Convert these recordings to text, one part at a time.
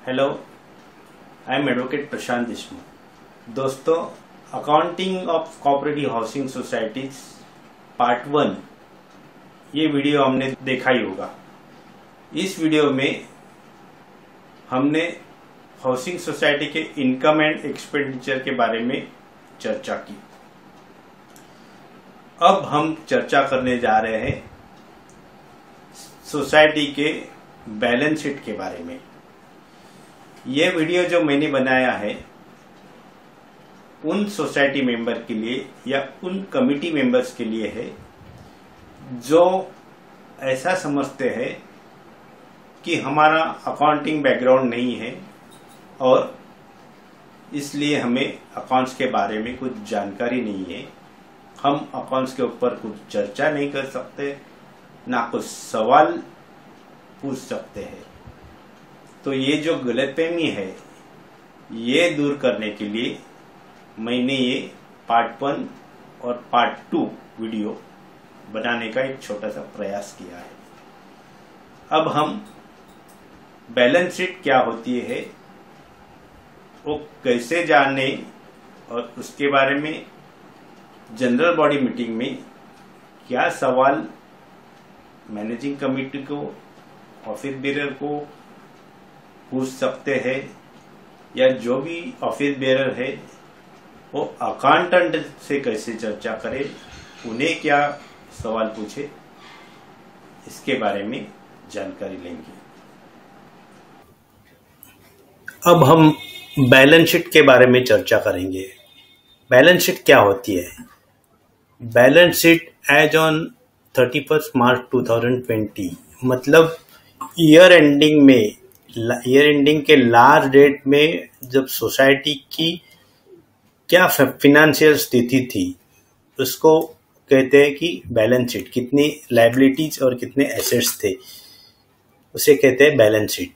Hello, I am advocate Prashant Deshmukh. दोस्तों, accounting of cooperative housing societies part 1 ये video हमने देखा ही होगा। इस वीडियो में हमने हाउसिंग सोसाइटी के इनकम एंड एक्सपेंडिचर के बारे में चर्चा की। अब हम चर्चा करने जा रहे हैं सोसाइटी के बैलेंस शीट के बारे में। यह वीडियो जो मैंने बनाया है उन सोसाइटी मेंबर के लिए या उन कमिटी मेंबर्स के लिए है जो ऐसा समझते हैं कि हमारा अकाउंटिंग बैकग्राउंड नहीं है और इसलिए हमें अकाउंट्स के बारे में कुछ जानकारी नहीं है, हम अकाउंट्स के ऊपर कुछ चर्चा नहीं कर सकते, ना कुछ सवाल पूछ सकते हैं। तो ये जो गलतफहमी है ये दूर करने के लिए मैंने ये पार्ट 1 और पार्ट 2 वीडियो बनाने का एक छोटा सा प्रयास किया है। अब हम बैलेंस शीट क्या होती है वो कैसे जाने और उसके बारे में जनरल बॉडी मीटिंग में क्या सवाल मैनेजिंग कमेटी को, ऑफिस बेरर को पूछ सकते हैं, या जो भी ऑफिस बेरर है वो अकाउंटेंट से कैसे चर्चा करे, उन्हें क्या सवाल पूछे, इसके बारे में जानकारी लेंगे। अब हम बैलेंस शीट के बारे में चर्चा करेंगे। बैलेंस शीट क्या होती है? Balance sheet as on 31 March 2020 मतलब ईयर एंडिंग के लास्ट डेट में जब सोसाइटी की क्या फाइनेंशियल स्थिति थी उसको कहते हैं कि बैलेंस शीट। कितनी लायबिलिटीज और कितने एसेट्स थे उसे कहते हैं बैलेंस शीट।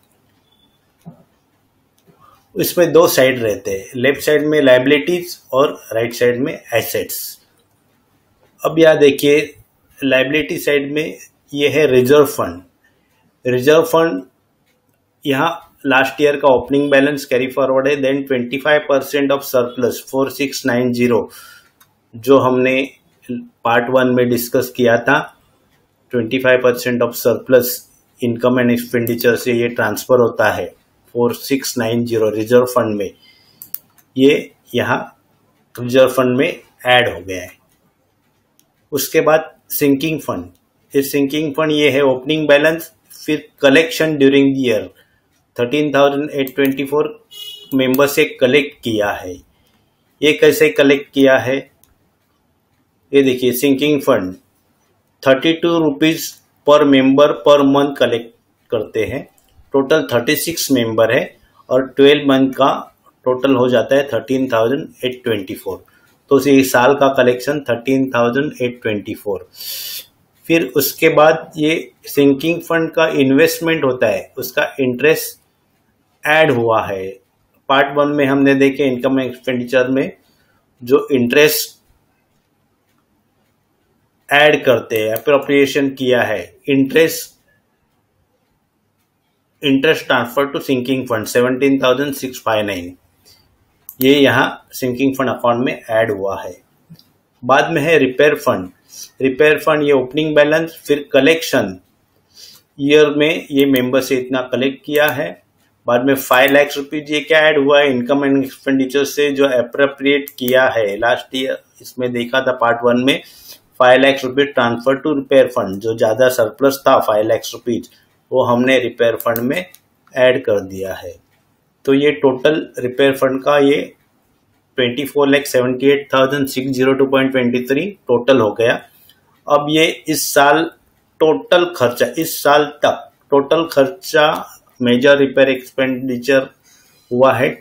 इसमें दो साइड रहते हैं, लेफ्ट साइड में लायबिलिटीज और राइट साइड में एसेट्स। अब यहाँ देखिए, लायबिलिटी साइड में ये है रिजर्व फंड। रिजर्व फंड यहाँ लास्ट ईयर का ओपनिंग बैलेंस कैरी फॉरवर्ड है, देन 25% ऑफ सरप्लस 4690 जो हमने पार्ट 1 में डिस्कस किया था। 25% of surplus income and expenditure से ये ट्रांसफर होता है 4690 रिजर्व फंड में, ये यहाँ रिजर्व फंड में ऐड हो गया है। उसके बाद सिंकिंग फंड। इस सिंकिंग फंड ये है ओपनिंग बैलेंस, फिर collection during the year 13,824 member से कलेक्ट किया है। ये कैसे कलेक्ट किया है ये देखिए, sinking fund 32 rupees per member per month collect करते हैं। टोटल 36 मेंबर है और 12 मंथ का टोटल हो जाता है 13,824। तो इस साल का कलेक्शन 13,824। फिर उसके बाद ये सिंकिंग फंड का इन्वेस्टमेंट होता है, उसका इंटरेस्ट ऐड हुआ है। पार्ट 1 में हमने देखे इनकम एक्सपेंडिचर में जो इंटरेस्ट ऐड करते हैं, अप्रोप्रिएशन किया है, interest transfer to sinking fund 17,659, ये यहाँ सिंकिंग फंड अकाउंट में ऐड हुआ है। बाद में है रिपेयर फंड। रिपेयर फंड ये ओपनिंग बैलेंस, फिर कलेक्शन ईयर में ये मेंबर से इतना कलेक्ट किया है। बाद में 5 लाख रुपीज ये क्या ऐड हुआ है इनकम एंड एक्सपेंडिचर से जो अप्रोप्रिएट किया है लास्ट ईयर। इसमें देखा था पार्ट 1 में 5 lakh rupees transfer to repair fund, जो ज्यादा सरप्लस था 5 लाख रुपीज वो हमने रिपेयर फंड में ऐड कर दिया है। तो ये टोटल रिपेयर फंड का ये 24,78,602.23 टोटल हो गया। अब ये इस साल टोटल खर्चा, इस साल तक टोटल खर्चा मेजर रिपेयर एक्सपेंडिचर हुआ है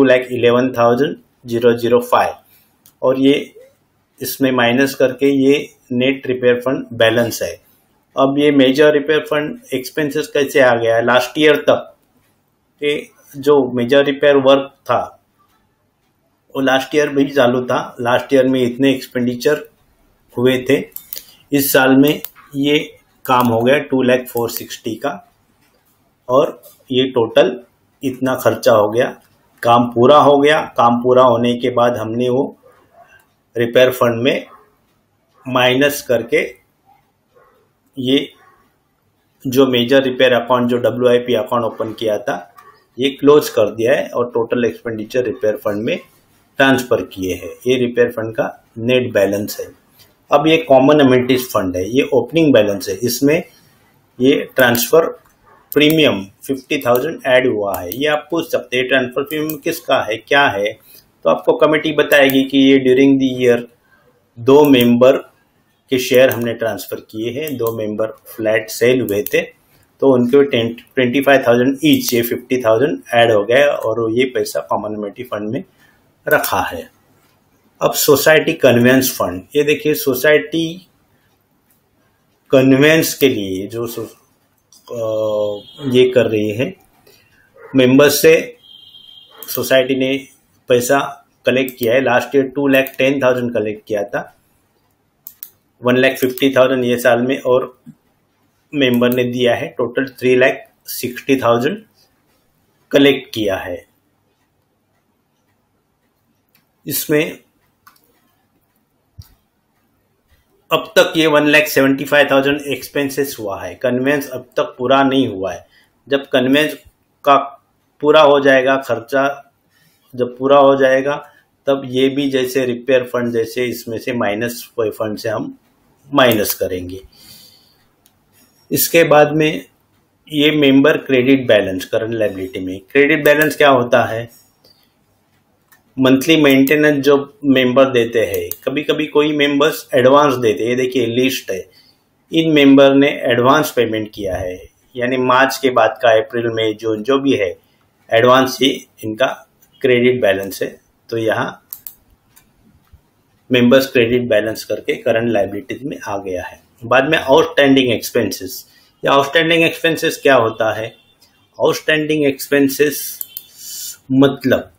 22,11,005 और ये इसमें माइनस करके ये नेट रिपेयर फंड बैलेंस है। अब ये मेजर रिपेयर फंड एक्सपेंसेस कैसे आ गया है? लास्ट ईयर तक ये जो मेजर रिपेयर वर्क था वो लास्ट ईयर भी चालू था, लास्ट ईयर में इतने एक्सपेंडिचर हुए थे। इस साल में ये काम हो गया 2,04,60 का और ये टोटल इतना खर्चा हो गया, काम पूरा हो गया। काम पूरा होने के बाद हमने वो रिपेयर फंड में माइनस करके ये जो मेजर रिपेयर अकाउंट, जो WIP अकाउंट ओपन किया था, ये क्लोज कर दिया है और टोटल एक्सपेंडिचर रिपेयर फंड में ट्रांसफर किए हैं। ये रिपेयर फंड का नेट बैलेंस है। अब ये कॉमन अमेनिटीज फंड है, ये ओपनिंग बैलेंस है। इसमें ये ट्रांसफर प्रीमियम 50,000 ऐड हुआ है। ये आप पूछ सकते हैं ट्रांसफर प्रीमियम किसका है, क्या है, तो आपको कमेटी बताएगी कि ये ड्यूरिंग द ईयर 2 मेंबर के शेयर हमने ट्रांसफर किए हैं। 2 मेंबर फ्लैट सेल हुए थे, तो उनके 25,000 ईच, ये 50,000 ऐड हो गया और ये पैसा कॉमन अमेनिटी फंड में रखा है। अब सोसाइटी कन्वेंस फंड, ये देखिए सोसाइटी कन्वेंस के लिए जो ये कर रही है, मेंबर्स से सोसाइटी ने पैसा कलेक्ट किया है। लास्ट ईयर 2,10,000 कलेक्ट किया था, 1,50,000 ये साल में और मेंबर ने दिया है। टोटल 3,60,000 कलेक्ट किया है। इसमें अब तक ये 1,75,000 एक्सपेंसेस हुआ है। कन्वेंस अब तक पूरा नहीं हुआ है। जब कन्वेंस का पूरा हो जाएगा, खर्चा जब पूरा हो जाएगा, तब ये भी जैसे रिपेयर फंड जैसे इसमें से माइनस फंड से हम माइनस करेंगे। इसके बाद में ये member credit balance, current liability में क्रेडिट बैलेंस क्या होता है, मंथली मेंटेनेंस जो मेंबर देते हैं। कभी कभी कोई मेंबर्स एडवांस देते हैं, ये देखिए लिस्ट है। इन मेंबर ने एडवांस पेमेंट किया है, यानी मार्च के बाद का अप्रैल मई जून जो भी है एडवांस ही इनका क्रेडिट बैलेंस है। तो यहाँ मेंबर्स क्रेडिट बैलेंस करके करंट लायबिलिटीज में आ गया है। बाद में आउटस्टैंडिंग एक्सपेंसेस, या आउटस्टैंडिंग एक्सपेंसेस क्या होता है, आउटस्टैंडिंग एक्सपेंसेस मतलब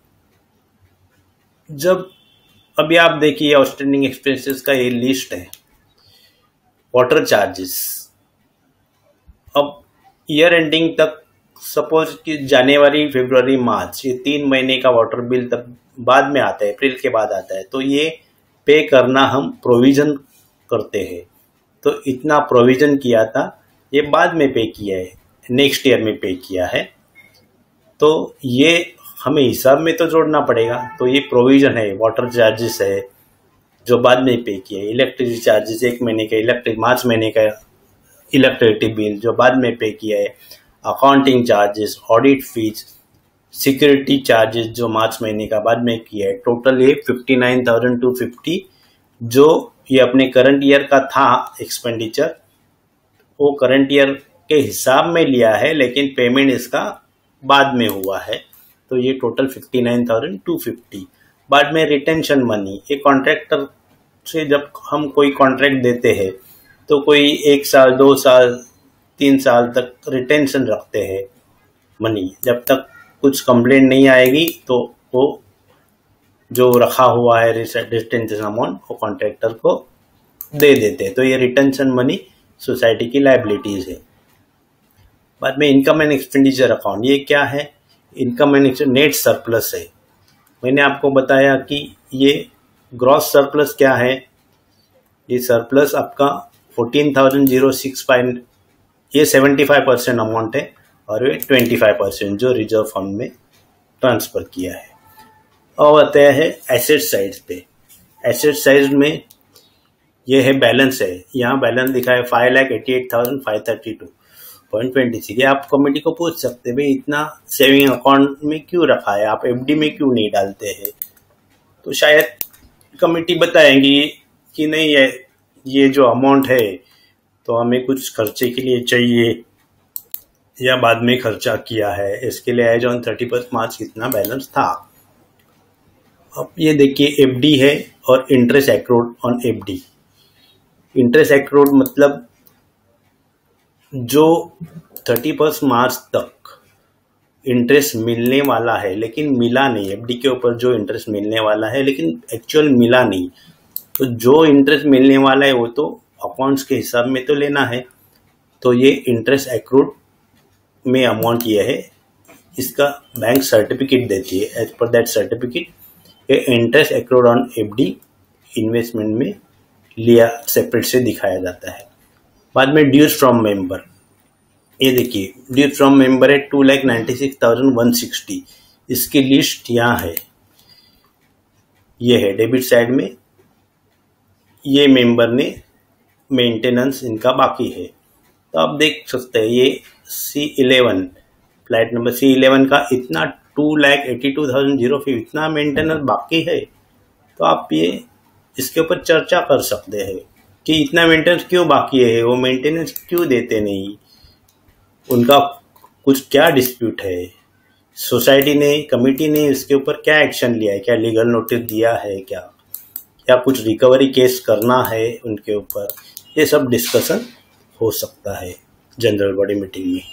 जब अभी आप देखिए आउटस्टैंडिंग एक्सपेंसेस का ये लिस्ट है। वाटर चार्जेस, अब ईयर एंडिंग तक सपोज कि जनवरी फरवरी मार्च ये 3 महीने का वाटर बिल तब बाद में आता है, अप्रैल के बाद आता है, तो ये पे करना हम प्रोविजन करते हैं। तो इतना प्रोविजन किया था, ये बाद में पे किया है, नेक्स्ट ईयर में पे किया है, तो ये हमें हिसाब में तो जोड़ना पड़ेगा। तो ये प्रोविजन है। वाटर चार्जेस है जो बाद में पे किया है, इलेक्ट्रिसिटी चार्जेस 1 महीने का मार्च महीने का इलेक्ट्रिसिटी बिल जो बाद में पे किया है, accounting charges, audit fees, security charges जो मार्च महीने का बाद में किया है। टोटल ये 59,250 जो ये अपने करंट ईयर का था एक्सपेंडिचर, वो करंट ईयर के हिसाब में लिया है, लेकिन पेमेंट इसका बाद में हुआ है। तो ये टोटल 59,250। बाद में रिटेंशन मनी, ये कॉन्ट्रैक्टर से जब हम कोई कॉन्ट्रैक्ट देते हैं तो कोई 1 साल 2 साल 3 साल तक रिटेंशन रखते हैं मनी। जब तक कुछ कंप्लेंट नहीं आएगी तो वो जो रखा हुआ है रिटेंशन अमाउंट वो कॉन्ट्रैक्टर को दे देते हैं। तो ये रिटेंशन मनी सोसाइटी की लायबिलिटीज है। बाद में इनकम एंड एक्सपेंडिचर अकाउंट, ये क्या है, इनकम एंड नेट सरप्लस है। मैंने आपको बताया कि ये ग्रॉस सरप्लस क्या है, ये सरप्लस आपका 14,065, ये 75% अमाउंट है और ये 25% जो रिजर्व फंड में ट्रांसफर किया है। और आते हैं एसेट साइड पे। एसेट साइड में ये है बैलेंस है, यहाँ बैलेंस दिखा है 5,88,532.26। आप कमेटी को पूछ सकते हैं भाई इतना सेविंग अकाउंट में क्यों रखा है, आप FD में क्यों नहीं डालते हैं, तो शायद कमेटी बताएंगी कि नहीं ये जो अमाउंट है तो हमें कुछ खर्चे के लिए चाहिए या बाद में खर्चा किया है, इसके लिए एज ऑन 31 मार्च कितना बैलेंस था। अब ये देखिए FD है और interest accrued on FD। Interest accrued मतलब जो 31 मार्च तक इंटरेस्ट मिलने वाला है लेकिन मिला नहीं, FD के ऊपर जो इंटरेस्ट मिलने वाला है लेकिन एक्चुअल मिला नहीं, तो जो इंटरेस्ट मिलने वाला है वो तो अकाउंट्स के हिसाब में तो लेना है। तो ये इंटरेस्ट एक्रूड में अमाउंट ये है, इसका बैंक सर्टिफिकेट देती है। एज पर दैट सर्टिफिकेट ये interest accrued on FD investment में लिया सेपरेट से दिखाया जाता है। बाद में ड्यूज फ्रॉम मेंबर, ये देखिए ड्यूज फ्रॉम मेंबर है 2,96,160। इसकी लिस्ट यहाँ है, ये है डेबिट साइड में। ये मेंबर ने मेंटेनेंस इनका बाकी है, तो आप देख सकते हैं ये C11 फ्लाइट नंबर C11 का इतना 2,82,005 इतना मेंटेनेंस बाकी है। तो आप ये इसके ऊपर चर्चा कर सकते हैं कि इतना मेंटेनेंस क्यों बाकी है, वो मेंटेनेंस क्यों देते नहीं, उनका कुछ क्या डिस्प्यूट है, सोसाइटी ने कमेटी ने इसके ऊपर क्या एक्शन लिया है, क्या लीगल नोटिस दिया है, क्या कुछ रिकवरी केस करना है उनके ऊपर, ये सब डिस्कशन हो सकता है जनरल बॉडी मीटिंग में।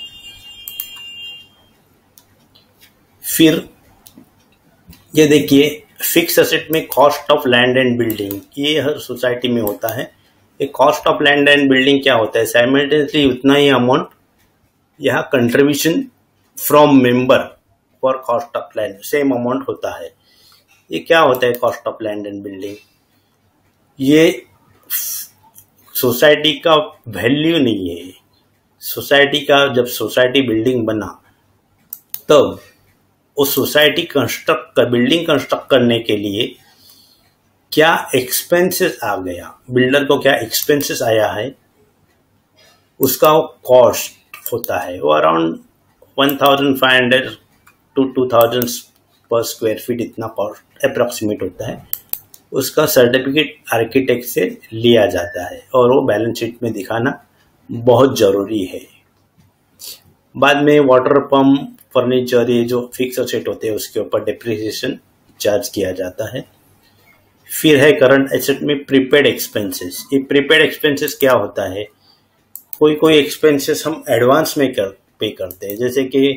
फिर ये देखिए फिक्स असेट में cost of land and building, ये हर सोसाइटी में होता है। ये cost of land and building क्या होता है, साइमल्टेनियसली उतना ही अमाउंट यहाँ contribution from member for cost of land same amount होता है। ये क्या होता है cost of land and building, ये सोसाइटी का वैल्यू नहीं है। सोसाइटी का जब सोसाइटी बिल्डिंग बना तब उस सोसाइटी बिल्डिंग कंस्ट्रक्ट करने के लिए क्या एक्सपेंसेस आ गया, बिल्डर को क्या एक्सपेंसेस आया है, उसका कॉस्ट होता है। वो around 1,500 to 2,000 per square feet इतना कॉस्ट अप्रॉक्सीमेट होता है। उसका सर्टिफिकेट आर्किटेक्ट से लिया जाता है और वो बैलेंस शीट में दिखाना बहुत ज़रूरी है। बाद में वाटर पंप, फर्नीचर, ये जो फिक्स एसेट होते हैं उसके ऊपर डिप्रिसिएशन चार्ज किया जाता है। फिर है करंट एसेट में प्रीपेड एक्सपेंसेस। ये प्रीपेड एक्सपेंसेस क्या होता है, कोई एक्सपेंसेस हम एडवांस में पे करते हैं, जैसे कि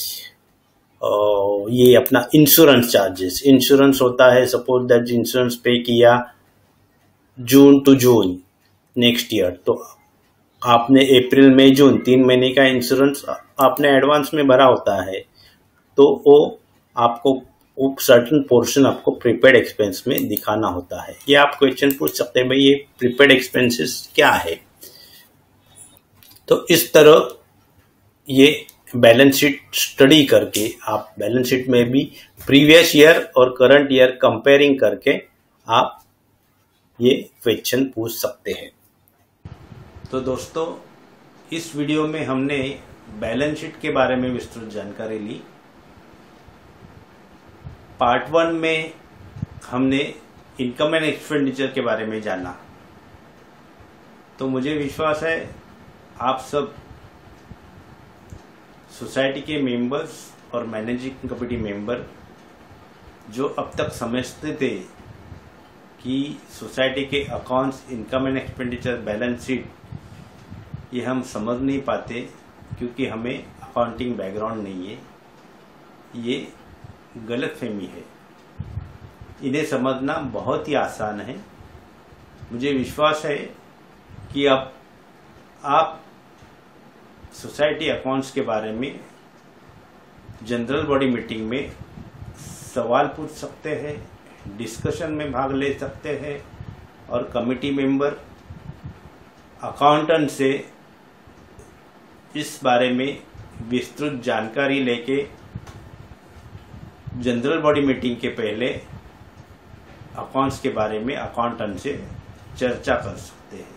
ये अपना इंश्योरेंस चार्जेस, इंश्योरेंस होता है। सपोज दैट इंश्योरेंस पे किया June to June next year, तो आपने अप्रैल मई जून 3 महीने का इंश्योरेंस आपने एडवांस में भरा होता है, तो वो आपको सर्टेन पोर्शन आपको प्रीपेड एक्सपेंस में दिखाना होता है। ये आप क्वेश्चन पूछ सकते हैं भाई ये प्रीपेड एक्सपेंसेस क्या है। तो इस तरह ये बैलेंस शीट स्टडी करके आप बैलेंस शीट में भी प्रीवियस ईयर और करंट ईयर कंपेयरिंग करके आप ये क्वेश्चन पूछ सकते हैं। तो दोस्तों इस वीडियो में हमने बैलेंस शीट के बारे में विस्तृत जानकारी ली। पार्ट 1 में हमने इनकम एंड एक्सपेंडिचर के बारे में जाना। तो मुझे विश्वास है आप सब सोसाइटी के मेंबर्स और मैनेजिंग कमेटी मेंबर जो अब तक समझते थे कि सोसाइटी के accounts, income and expenditure, balance sheet ये हम समझ नहीं पाते क्योंकि हमें अकाउंटिंग बैकग्राउंड नहीं है, ये गलतफहमी है। इन्हें समझना बहुत ही आसान है। मुझे विश्वास है कि अब आप सोसाइटी अकाउंट्स के बारे में जनरल बॉडी मीटिंग में सवाल पूछ सकते हैं, डिस्कशन में भाग ले सकते हैं और कमेटी मेंबर अकाउंटेंट से इस बारे में विस्तृत जानकारी लेके जनरल बॉडी मीटिंग के पहले अकाउंट्स के बारे में अकाउंटेंट से चर्चा कर सकते हैं।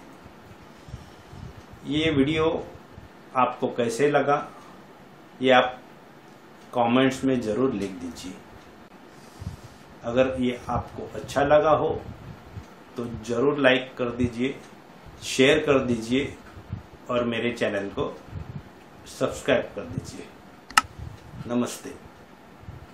ये वीडियो आपको कैसे लगा ये आप कमेंट्स में ज़रूर लिख दीजिए। अगर ये आपको अच्छा लगा हो तो ज़रूर लाइक कर दीजिए, शेयर कर दीजिए और मेरे चैनल को सब्सक्राइब कर दीजिए। नमस्ते।